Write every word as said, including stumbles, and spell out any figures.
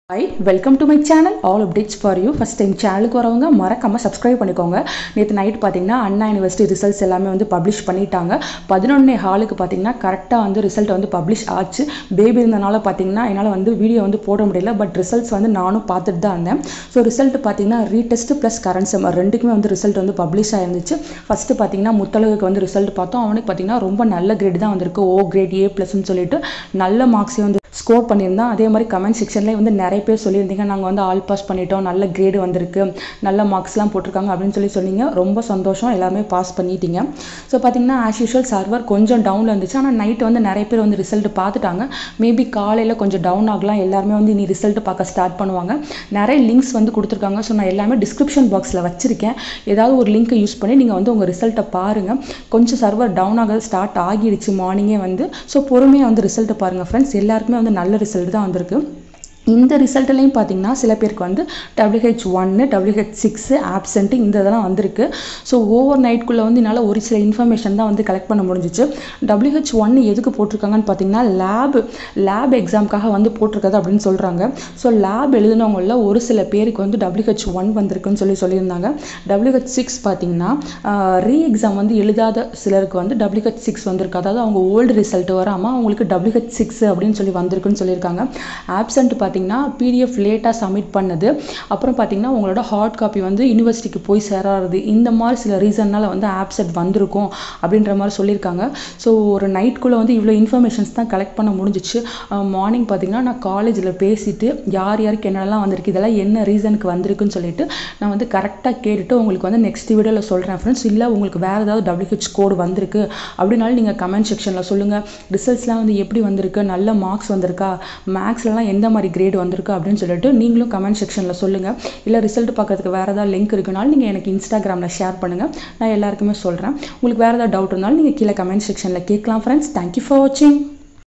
Hi, welcome to my channel. All updates for you. First time channel க்கு வரவங்க மறக்காம subscribe பண்ணிக்கோங்க. நேத்து நைட் பாத்தீங்கன்னா அண்ணா யுனிவர்சிட்டி ரிசல்ட்ஸ் எல்லாமே வந்து பப்ளிஷ் பண்ணிட்டாங்க. பதினொன்று ஹாலுக்கு பாத்தீங்கன்னா கரெக்ட்டா வந்து ரிசல்ட் வந்து பப்ளிஷ் ஆச்சு. பேபி இருந்தனால பாத்தீங்கன்னா என்னால வந்து வீடியோ வந்து போட முடியல. பட் ரிசல்ட்ஸ் வந்து நானும் பார்த்துட்டு தான் இருந்தேன். சோ ரிசல்ட் பாத்தீங்கன்னா ரீடெஸ்ட் பிளஸ் கரண்ட் செம் ரெண்டுக்குமே வந்து ரிசல்ட் வந்து பப்ளிஷ் ஆயிருந்துச்சு. ஃபர்ஸ்ட் பாத்தீங்கன்னா முத்தழகுக்கு வந்து ரிசல்ட் பார்த்தோம். அவனுக்கு பாத்தீங்கன்னா ரொம்ப நல்ல கிரேட் தான் வந்திருக்கு. O கிரேட் A plus ன்னு சொல்லிட்டு நல்ல மார்க்ஸ் வந்து ஸ்கோர் பண்ணியிருந்தான். அதே மாதிரி கமெண்ட் செக்ஷன்லேயே வந்து நிறைய பேர் சொல்லியிருந்தீங்க நாங்கள் வந்து ஆல் பாஸ் பண்ணிட்டோம், நல்ல கிரேடு வந்திருக்கு, நல்ல மார்க்ஸ்லாம் போட்டிருக்காங்க அப்படின்னு சொல்லி சொன்னீங்க. ரொம்ப சந்தோஷம், எல்லாமே பாஸ் பண்ணிட்டீங்க. ஸோ பார்த்தீங்கன்னா ஆஸ் யூஷுவல் சர்வர் கொஞ்சம் டவுனில் இருந்துச்சு. ஆனால் நைட் வந்து நிறைய பேர் வந்து ரிசல்ட் பார்த்துட்டாங்க. மேபி காலையில் கொஞ்சம் டவுன் ஆகலாம். எல்லாருமே வந்து இனி ரிசல்ட் பார்க்க ஸ்டார்ட் பண்ணுவாங்க. நிறைய லிங்க்ஸ் வந்து கொடுத்துருக்காங்க. ஸோ நான் எல்லாமே டிஸ்கிரிப்ஷன் பாக்ஸில் வச்சிருக்கேன். ஏதாவது ஒரு லிங்க்கை யூஸ் பண்ணி நீங்கள் வந்து உங்கள் ரிசல்ட்டை பாருங்கள். கொஞ்சம் சர்வர் டவுன் ஆக ஸ்டார்ட் ஆகிடுச்சு மார்னிங்கே வந்து. ஸோ பொறுமையாக வந்து ரிசல்ட்டை பாருங்கள் ஃப்ரெண்ட்ஸ். எல்லாருக்குமே வந்து நல்ல ரிசல்ட் தான் வந்திருக்கு. இந்த ரிசல்ட்லையும் பார்த்தீங்கன்னா சில பேருக்கு வந்து W H one W H six absent இந்த இதெல்லாம் வந்திருக்கு. ஸோ ஓவர் நைட்குள்ளே வந்து என்னால் ஒரு சில இன்ஃபர்மேஷன் தான் வந்து கலெக்ட் பண்ண முடிஞ்சிச்சு. W H one எதுக்கு போட்டிருக்காங்கன்னு பார்த்தீங்கன்னா லேப் லேப் எக்ஸாமுக்காக வந்து போட்டிருக்காது அப்படின்னு சொல்கிறாங்க. ஸோ லேப் எழுதினவங்களில் ஒரு சில பேருக்கு வந்து W H one வந்திருக்குன்னு சொல்லி சொல்லியிருந்தாங்க. W H six பார்த்தீங்கன்னா ரீ எக்ஸாம் வந்து எழுதாத சிலருக்கு வந்து W H six வந்திருக்கு. அதாவது அவங்க ஓல்டு ரிசல்ட் வராமல் அவங்களுக்கு W H six அப்படின்னு சொல்லி வந்திருக்குன்னு சொல்லியிருக்காங்க. ஆப்சென்ட் பார்த்தீங்கன்னா பிடிஎஃப் லேட்டாக சப்மிட் பண்ணது, அப்புறம் பார்த்தீங்கன்னா உங்களோட ஹார்ட் காப்பி வந்து யூனிவர்சிட்டிக்கு போய் சேராது, இந்த மாதிரி சில ரீசன்னால வந்து ஆப்சென்ட் வந்திருக்கும் அப்படின்ற மாதிரி சொல்லியிருக்காங்க. ஸோ ஒரு நைட்குள்ளே வந்து இவ்வளோ இன்ஃபர்மேஷன்ஸ் தான் கலெக்ட் பண்ண முடிஞ்சிச்சு. மார்னிங் பார்த்தீங்கன்னா நான் காலேஜில் பேசிட்டு யார் யாருக்கு என்னெல்லாம் வந்திருக்கு, இதெல்லாம் என்ன ரீசனுக்கு வந்திருக்குன்னு சொல்லிட்டு நான் வந்து கரெக்டாக கேட்டுட்டு உங்களுக்கு வந்து நெக்ஸ்ட் வீடியோவில் சொல்கிறேன் ஃப்ரெண்ட்ஸ். இல்லை உங்களுக்கு வேறு ஏதாவது W H கோடு வந்திருக்கு அப்படின்னாலும் நீங்கள் கமெண்ட் செக்ஷனில் சொல்லுங்கள். ரிசல்ட்ஸ்லாம் வந்து எப்படி வந்திருக்கு, நல்ல மார்க்ஸ் வந்திருக்கா, மேக்ஸ்லாம் எந்த மாதிரி கிரேட் வந்திருக்கு அப்படின்னு சொல்லிட்டு நீங்களும் கமெண்ட் செக்ஷனில் சொல்லுங்கள். இல்லை ரிசல்ட் பார்க்கறதுக்கு வேறு ஏதாவது லிங்க் இருக்குனாலும் நீங்கள் எனக்கு இன்ஸ்டாகிராமில் ஷேர் பண்ணுங்கள். நான் எல்லாருக்குமே சொல்கிறேன். உங்களுக்கு வேறு ஏதாவது டவுட் இருந்தாலும் நீங்கள் கீழே கமெண்ட் செக்ஷனில் கேட்கலாம் ஃப்ரெண்ட்ஸ். தேங்க்யூ ஃபார் வாட்சிங்.